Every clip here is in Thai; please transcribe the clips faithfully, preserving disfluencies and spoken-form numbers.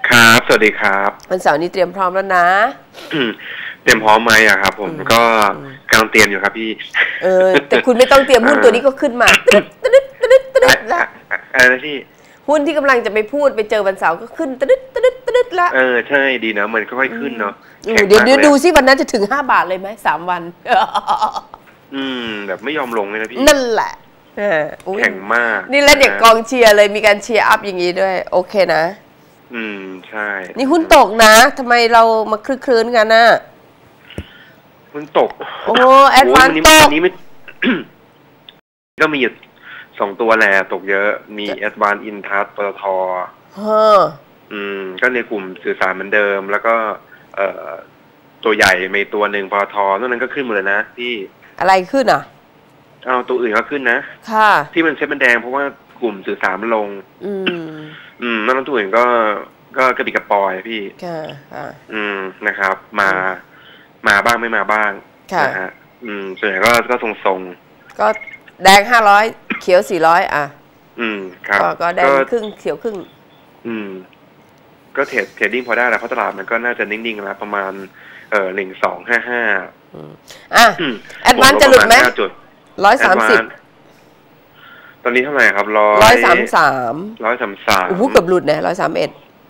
ครับสวัสดีครับวันเสาร์นี้เตรียมพร้อมแล้วนะเตรียมพร้อมไหมอะครับผมก็กำลังเตรียมอยู่ครับพี่เออแต่คุณไม่ต้องเตรียมหุ้นตัวนี้ก็ขึ้นมาตึ๊ดตึ๊ดตึ๊ดตึ๊ดละอะไรนะพี่หุ้นที่กำลังจะไปพูดไปเจอวันเสาร์ก็ขึ้นตึ๊ดตึ๊ดตึ๊ดละเออใช่ดีนะมันค่อยๆขึ้นเนาะเดี๋ยวเดี๋ยวดูซิวันนั้นจะถึงห้าบาทเลยไหมสามวันอืมแบบไม่ยอมลงเลยนะพี่นั่นแหละแข็งมากนี่แล้วเด็กกองเชียร์เลยมีการเชียร์อัพอย่างนี้ด้วยโอเคนะอืมใช่นี่หุ้นตกนะทำไมเรามาคลึกคลื้นกันน่ะหุ้นตกโอ้แอดวานซ์ตกนี้ไม่ก็มีสองตัวแหละตกเยอะมีแอดวานซ์อินทัสปตทอืมก็ในกลุ่มสื่อสารเหมือนเดิมแล้วก็เอ่อตัวใหญ่มีตัวหนึ่งปตทนอกนั้นก็ขึ้นหมดเลยนะพี่อะไรขึ้นอ่ะเอาตัวอื่นก็ขึ้นนะค่ะที่มันเซ็ตมันแดงเพราะว่ากลุ่มสื่อสารมันลงอืมอืมแล้วตัวอื่นก็ก็กระปิกระปอยพี่ค่ะค่ะอืมนะครับมามาบ้างไม่มาบ้างนะฮะอืมส่วนใหญ่ก็ก็ทรงๆก็แดงห้าร้อยเขียวสี่ร้อยอ่ะอืมครับก็แดงครึ่งเขียวครึ่งอืมก็เทรดเทรดดิ้งพอได้แล้วเพราะตลาดมันก็น่าจะนิ่งๆแล้วประมาณเอ่อหนึ่งสองห้าห้าอ่ะแอดวานซ์จะหลุดไหมร้อยสามสิบตอนนี้เท่าไหร่ครับร้อยร้อยสามสามร้อยสามสามโอ้โหเกือบหลุดเนี่ยร้อยสามเอ็ด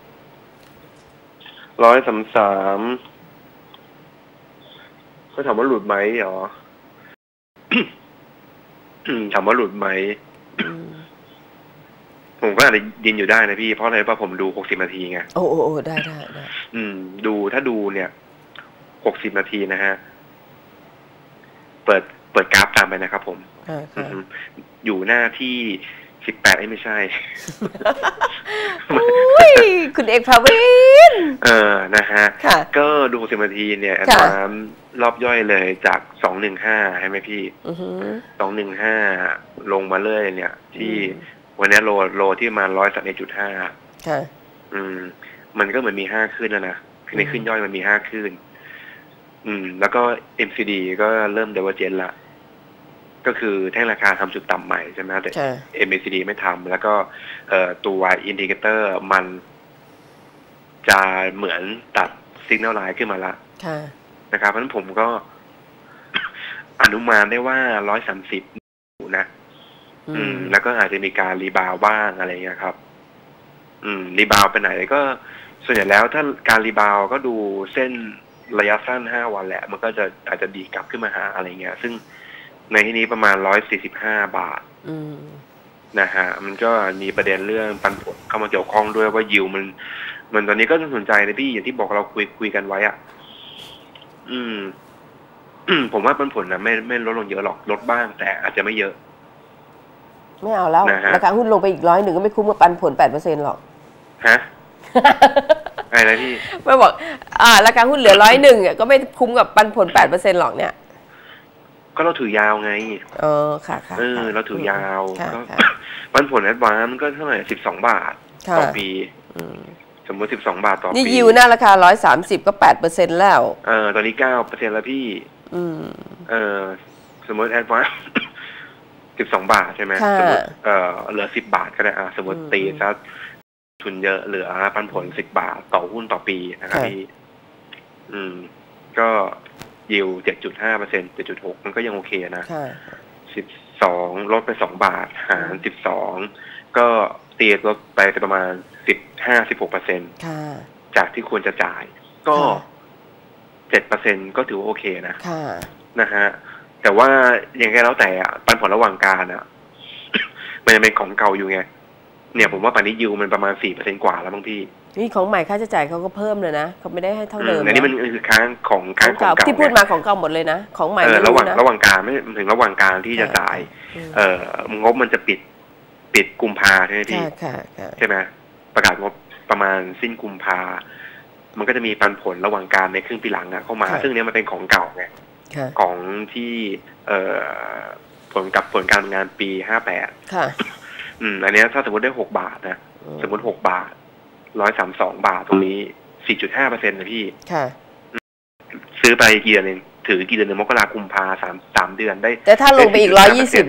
ร้อยสามสามเขาถามว่าหลุดไหมเหรอถามว่าหลุดไหมผมก็อาจจะยินอยู่ได้นะพี่เพราะอะไรเพราะผมดูหกสิบนาทีไงโอ้โอ้ได้ได้ได้อืมดูถ้าดูเนี่ยหกสิบนาทีนะฮะเปิดเปิดกราฟตามไปนะครับผมอยู่หน้าที่สิบแปดไม่ใช่คุณเอกภาวินเออนะฮะก็ดูสิบนาทีเนี่ยน้ำรอบย่อยเลยจากสองหนึ่งห้าใช่ไหมพี่สองหนึ่งห้าลงมาเรื่อยเนี่ยที่วันนี้โลโลที่มาร้อยสามเอ็ดจุดห้าอืมมันก็เหมือนมีห้าขึ้นแล้วนะคือในขึ้นย่อยมันมีห้าขึ้นอืมแล้วก็ เอ็ม ซี ดี ก็เริ่มเดเวอร์เจนละก็คือแท่งราคาทำจุดต่ำใหม่ใช่ไหมแต่ เอ็ม เอ ซี ดี ไม่ทำแล้วก็เอ่อตัว Indicator มันจะเหมือนตัด Signal Line ขึ้นมาละนะครับเพราะฉะนั้นผมก็อนุมานได้ว่าร้อยสามสิบนะอืมแล้วก็อาจจะมีการรีบาวบ้างอะไรเงี้ยครับอืมรีบาวไปไหนก็ส่วนใหญ่แล้วถ้าการรีบาวก็ดูเส้นระยะสั้นห้าวันแหละมันก็จะอาจจะดีกลับขึ้นมาหาอะไรเงี้ยซึ่งในที่นี้ประมาณร้อยสี่สิบห้าบาทนะฮะมันก็มีประเด็นเรื่องปันผลเข้ามาเกี่ยวข้องด้วยว่ายิวมันมันตอนนี้ก็ต้องสนใจนะพี่อย่างที่บอกเราคุยคุยกันไว้อ่ะอืม ผมว่าปันผลนะไม่ไม่ลดลงเยอะหรอกลดบ้างแต่อาจจะไม่เยอะไม่เอาแล้วราคาหุ้นลงไปอีกร้อยหนึ่งก็ไม่คุ้มกับปันผลแปดเปอร์เซ็นต์หรอกฮะอะไรนะพี่ไม่บอกอ่าราคาหุ้นเหลือร้อยหนึ่งอ่ะก็ไม่คุ้มกับปันผลแปดเปอร์เซ็นต์หรอกเนี่ยก็เราถือยาวไงเออค่ะค่ะเออเราถือยาวก็ปันผลแอดวานซ์ก็เท่าไหร่สิบสองบาทต่อปีสมมติสิบสองบาทต่อปีนี่ยิวหน้าราคาร้อยสามสิบก็แปดเปอร์เซ็นต์แล้วเออตอนนี้เก้าเปอร์เซ็นต์แล้วพี่เออสมมติแอดวานซ์สิบสองบาทใช่ไหมสมมติเออเหลือสิบบาทก็ได้อ่ะสมมติตีซะทุนเยอะเหลือปันผลสิบบาทต่อหุ้นต่อปีนะครับพี่อืมก็ยิวเจ็ดจุดห้าเปอร์เซ็นต์เจ็ดจุดหกมันก็ยังโอเคนะสิบสองลดไปสองบาทหารสิบสองก็ตีลดไปประมาณสิบห้าสิบหกเปอร์เซ็นต์จากที่ควรจะจ่ายก็เจ็ดเปอร์เซ็นต์ก็ถือว่าโอเคนะนะฮะแต่ว่าอย่างไรแล้วแต่อ่ะปันผลระหว่างการอ่ะมันยังเป็นของเก่าอยู่ไงเนี่ยผมว่าปันนี้ยิวมันประมาณสี่เปอร์เซ็นต์กว่าแล้วบางพี่นี่ของใหม่ค่าใช้จ่ายเขาก็เพิ่มเลยนะเขาไม่ได้ให้เท่าเดิมอันนี้มันคือค้างของค้างของเก่าที่พูดมาของเก่าหมดเลยนะของใหม่ไม่รู้นะระหว่างการไม่ถึงระหว่างการที่จะจ่ายเอ่องบมันจะปิดปิดกุมภาใช่ไหมพี่ใช่ไหมประกาศงบประมาณสิ้นกุมภามันก็จะมีปันผลระหว่างการในครึ่งปีหลังนะเข้ามาซึ่งเนี้ยมันเป็นของเก่าไงของที่เอ่อผลกับผลการงานปีห้าแปดอืมอันนี้ถ้าสมมติได้หกบาทนะสมมติหกบาทร้อยสามสองบาทตรงนี้สี่จุดห้าเปอร์เซ็นต์นะพี่ซื้อไปกี่เดือนเองถือกี่เดือนในมกราคมกุมภาสามสามเดือนได้แต่ถ้าลงไปอีกร้อยยี่สิบล่ะ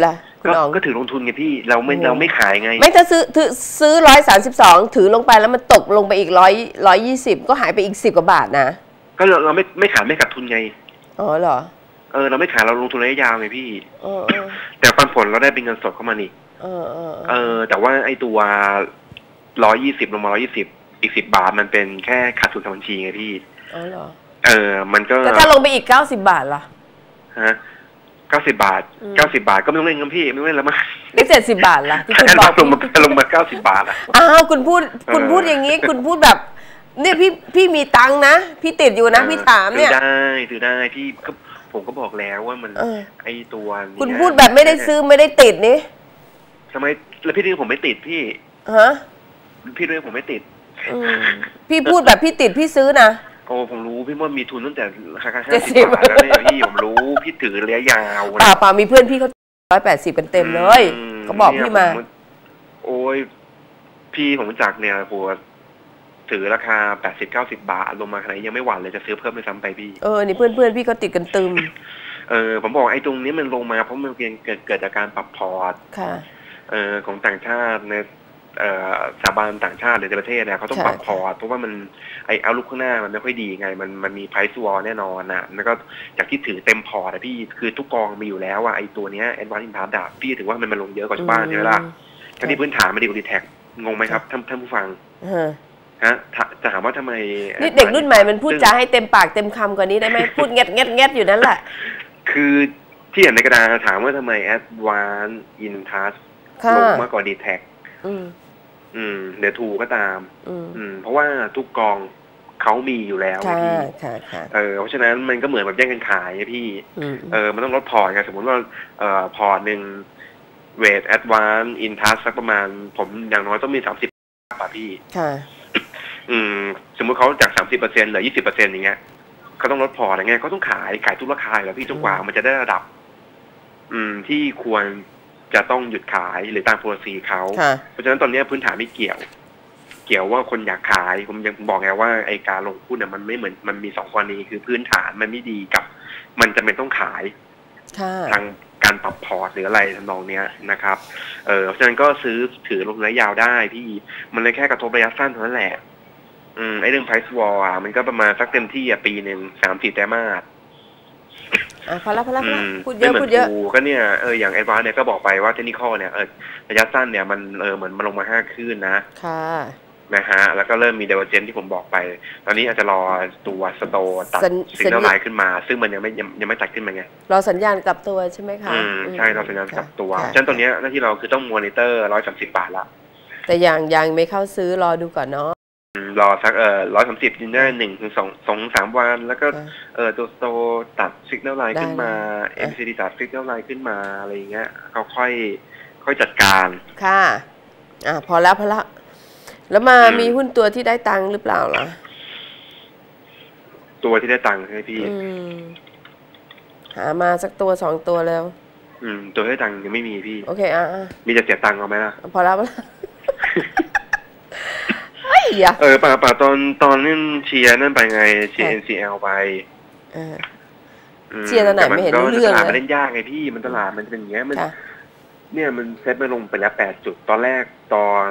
คุณอ๋องก็ถือลงทุนไงพี่เราไม่เราไม่ขายไงไม่ถ้าซื้อถือซื้อร้อยสามสิบสองถือลงไปแล้วมันตกลงไปอีกร้อยร้อยยี่สิบก็หายไปอีกสิบกว่าบาทนะก็เราเราไม่ไม่ขายไม่ขาดทุนไงอ๋อเหรอเออเราไม่ขายเราลงทุนระยะยาวไงพี่เออแต่ปันผลเราได้เป็นเงินสดเข้ามานี่เออเออเออแต่ว่าไอ้ตัวร้อยยี่สิบลงมาร้อยยี่สิบอีกสิบบาทมันเป็นแค่ขาดทุนทางบัญชีไงพี่อ๋อเหรอเออมันก็แต่ถ้าลงไปอีกเก้าสิบบาทล่ะฮะเก้าสิบบาทเก้าสิบบาทก็ไม่ต้องเล่นกันพี่ไม่ต้องเล่นแล้วมั้งได้เจ็ดสิบบาทล่ะที่คุณบอกลงมาลงมาเก้าสิบบาทอ่ะอ้าวคุณพูดคุณพูดอย่างนี้คุณพูดแบบเนี่ยพี่พี่มีตังค์นะพี่ติดอยู่นะพี่ถามเนี่ยถือได้ถือได้พี่ก็ผมก็บอกแล้วว่ามันไอตัวคุณพูดแบบไม่ได้ซื้อไม่ได้ติดนี่ทำไมแล้วพี่ด้วยผมไม่ติดพี่ฮะพี่ด้วยผมไม่ติดพี่พูดแบบพี่ติดพี่ซื้อนะโอ้ผมรู้พี่ว่ามีทุนตั้งแต่ราคาห้าสิบบาทแล้วเนี่ยพี่ผมรู้พี่ถือระยะยาวป่าป่ามีเพื่อนพี่เขาร้อยแปดสิบกันเต็มเลยเขาบอกพี่มาโอ้ยพี่ผมจากเนี่ยหัวถือราคาแปดสิบเก้าสิบบาทลงมาขนาดนี้ยังไม่หวั่นเลยจะซื้อเพิ่มไปซ้ำไปพี่เออนี่เพื่อนเพื่อนพี่เขาติดกันตึมเออผมบอกไอ้ตรงนี้มันลงมาเพราะมันเกิดเกิดเกิดจากการปรับพอร์ตค่ะเออของต่างชาติในเอ่อสถาบันต่างชาติหรือในประเทศเนี่ยเขาต้องปรับพอร์ตเพราะว่ามันไอ้เอาลุกข้างหน้ามันไม่ค่อยดีไงมันมันมีไพรซ์วอลแน่นอนนะแล้วก็จากที่ถือเต็มพอร์ตอะพี่คือทุกกองมีอยู่แล้วอะไอ้ตัวเนี้ยแอดวานซ์อินทาร์ดพี่ถือว่ามันมันลงเยอะกว่าชาวบ้านใช่ไหมล่ะทั้งที่พื้นฐานมันดีกว่าดีแท็กงงไหมครับท่านท่านผู้ฟังฮะจะถามว่าทำไมนี่เด็กรุ่นใหม่มันพูดจาให้เต็มปากเต็มคำกว่านี้ได้ไหมพูดเงียบเงียบเงียบอยู่นั่นแหละคือที่เห็นในกระดาษถามว่าทำไมแอดวานซ์อินทัสลงมากกว่าดีแท็กอืมเดี๋ยวทูก็ตามอืมเพราะว่าทุกกองเขามีอยู่แล้วพี่เออเพราะฉะนั้นมันก็เหมือนแบบแย่งกันขายพี่เออมันต้องลดพอร์ตไงสมมติว่าเอ่อพอร์ตหนึ่งเวทแอดวานซ์อินทัสสักประมาณผมอย่างน้อยต้องมีสามสิบป่ะพี่อืมสมมติเขาจากสามสิบเปอร์เซ็นต์เหลือยี่สิบเปอร์เซ็นต์อย่างเงี้ยเขาต้องลดพอร์ตอย่างเงี้ยเขาต้องขายขายทุกราคาแล้วพี่จนกว่ามันจะได้ระดับอืมที่ควรจะต้องหยุดขายหรือตาม policy เขาเพราะฉะนั้นตอนนี้พื้นฐานไม่เกี่ยวเกี่ยวว่าคนอยากขายผมยังบอกไงว่าไอการลงทุนเนี่ยมันไม่เหมือนมันมีสองกรณีคือพื้นฐานมันไม่ดีกับมันจะเป็นต้องขายทางการปรับพอร์ตหรืออะไรทำนองเนี้ยนะครับเออเพราะฉะนั้นก็ซื้อถือลงระยะยาวได้พี่มันเลยแค่กระทบระยะสั้นเท่านั้นแหละอืมไอเรื่อง price war อ่ะมันก็ประมาณสักเต็มที่อ่ะปีหนึ่งสามสี่ไตรมาสอ่ะพอแล้วพอแล้วพูดเยอะพูดเยอะก็เนี่ยเอออย่างไอวานเนี่ยก็บอกไปว่าเทคนิคอลเนี่ยเออระยะสั้นเนี่ยมันเออเหมือนมันลงมาห้าขึ้นนะค่ะนะฮะแล้วก็เริ่มมีเดเวอร์เจนที่ผมบอกไปตอนนี้อาจจะรอตัวสโตตัดสิงเกิลไลน์ขึ้นมาซึ่งมันยังไม่ยังยังไม่ตัดขึ้นมาไงรอสัญญาณกลับตัวใช่ไหมคะอืมใช่รอสัญญาณกลับตัวฉะนั้นตอนนี้หน้าที่เราคือต้องมอนิเตอร์ร้อยสามสิบบาทละแต่ยังยังไม่เข้าซื้อรอดูก่อนเนาะรอสักเออร้อยสามสิบยินได้หนึ่งถึงสองสองสามวันแล้วก็เออตัวโตตัดสิกแนลไลน์ขึ้นมาเอ็มซีดีตัดสิกแนลไลน์ขึ้นมาอะไรอย่างเงี้ยเขาค่อยค่อยจัดการค่ะอ่ะพอแล้วพอแล้วแล้วมามีหุ้นตัวที่ได้ตังค์หรือเปล่าล่ะตัวที่ได้ตังค์ใช่ไหมพี่หามาสักตัวสองตัวแล้วอืมตัวที่ได้ตังค์ยังไม่มีพี่โอเคอ่ะมีจะเสียตังค์เอาไหมล่ะพอแล้วพอแล้วเออป่าป่าตอนตอนนั่นเชียร์นั่นไปไงเชียร์ เอ็น ซี แอล ไปเชียร์ตอนไหนไม่เห็นรู้เรื่องเลยมันเล่นยากไงพี่มันตลาดมันเป็นอย่างเงี้ยมันเนี่ยมันเซ็ตไปลงไปแล้วแปดจุดตอนแรกตอน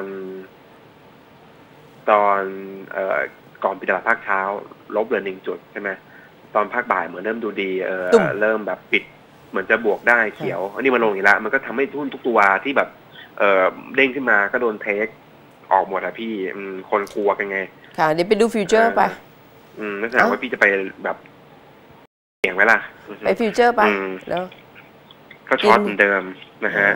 ตอนเอ่อก่อนปิดตลาดภาคเช้าลบเหลือหนึ่งจุดใช่ไหมตอนภาคบ่ายเหมือนเริ่มดูดีเออเริ่มแบบปิดเหมือนจะบวกได้เขียวอันนี้มันลงอีกแล้วมันก็ทำให้หุ้นทุกตัวที่แบบเออเด้งขึ้นมาก็โดนเทคออกหมดอะพี่คนกลัวกันไงค่ะเดี๋ยวไปดูฟิวเจอร์ไปอืมนั่นแสดงว่าพี่จะไปแบบเสี่ยงไหมล่ะไปฟิวเจอร์ไปแล้วก็ช็อตเหมือนเดิมนะฮะ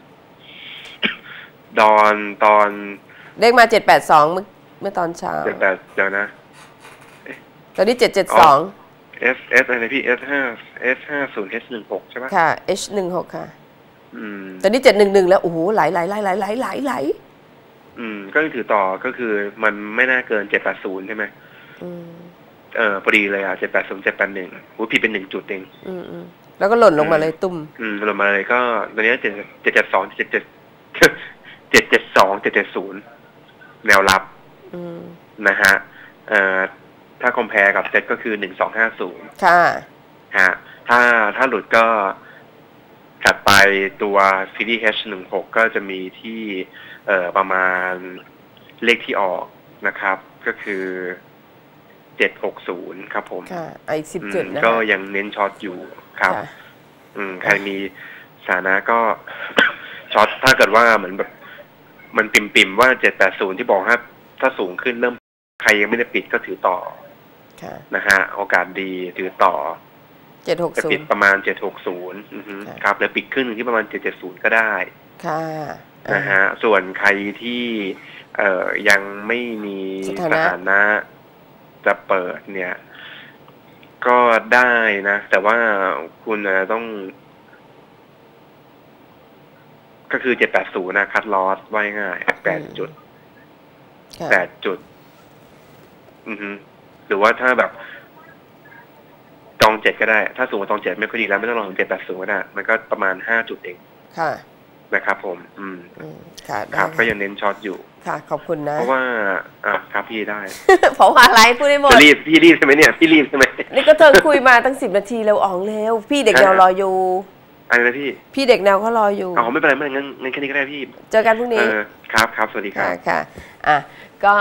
ดอนตอนเลขมาเจ็ดแปดสองเมื่อเมื่อตอนเช้าเจ็ดแปดเดี๋ยวนะตอนนี้เจ็ดเจ็ดสอง S S อะไรพี่ S ห้า S ห้าศูนย์ H หนึ่งหกใช่ไหมค่ะ H หนึ่งหกค่ะอืมตอนนี้เจ็ดหนึ่งหนึ่งแล้วโอ้โหไหลไหลไหลไหลไหลไหลไหลอืมก็ถือต่อก็คือมันไม่น่าเกินเจ็ดแปดศูนย์ใช่ไหมอืมเออพอดีเลยอ่ะเจ็ดแปดศูนย์เจ็ดแปดหนึ่งโอ้พี่เป็นหนึ่งจุดเองอืมอืมแล้วก็หล่นลงมาเลยตุ้มอืมหล่นมาเลยก็ตอนนี้เจ็ดเจ็ดเจ็ดสองเจ็ดเจ็ดเจ็ดเจ็ดสองเจ็ดเจ็ดศูนย์แนวรับนะฮะเอ่อถ้าคอมเพลกับเซ็ตก็คือหนึ่งสองห้าศูนย์ค่ะฮะถ้าถ้าหลุดก็ถัดไปตัว ซี ดี เอช หนึ่งหกก็จะมีที่เอ่อประมาณเลขที่ออกนะครับก็คือเจ็ดหกศูนย์ครับผมค่ะอีกสิบจุดนะก็ยังเน้นช็อตอยู่ครับอืมใครมีสถานะก็ช็อตถ้าเกิดว่าเหมือนแบบมันปิ่มๆว่าเจ็ดแปดศูนย์ที่บอกครับถ้าสูงขึ้นเริ่มใครยังไม่ได้ปิดก็ถือต่อนะฮะโอกาสดีถือต่อเจ็ดหกศูนย์จะปิดประมาณเจ็ดหกศูนย์ครับแล้วปิดขึ้นที่ประมาณเจ็ดเจ็ดศูนย์ก็ได้ค่ะนะฮะส่วนใครที่เอ่อยังไม่มีสถานะจะเปิดเนี่ยก็ได้นะแต่ว่าคุณต้องก็คือเจ็ดแปดศูนย์นะคัดลอสไว้ง่ายแปดจุดแปดจุดอือฮึหรือว่าถ้าแบบจองเจ็ดก็ได้ถ้าสูงกว่าจองเจ็ดไม่ค่อยดีแล้วไม่ต้องลองเจ็ดแปดศูนย์ก็ได้มันก็ประมาณห้าจุดเองค่ะนะครับผมอืมค่ะครับก็ยังเน้นช็อตอยู่ค่ะขอบคุณนะเพราะว่าอ่าครับพี่ได้เพราะว่าอะไรพูดได้หมดรีบพี่รีบใช่ไหมเนี่ยพี่รีบใช่ไหมนี่ก็เธอคุยมาตั้งสิบนาทีแล้วอ๋องเร็วพี่เด็กแนวรออยู่อะไรนะพี่พี่เด็กแนวเขารออยู่อ๋อไม่เป็นไรไม่งั้นงั้นแค่นี้ก็ได้พี่เจอกันพรุ่งนี้ครับครับสวัสดีครับค่ะอ่ะก็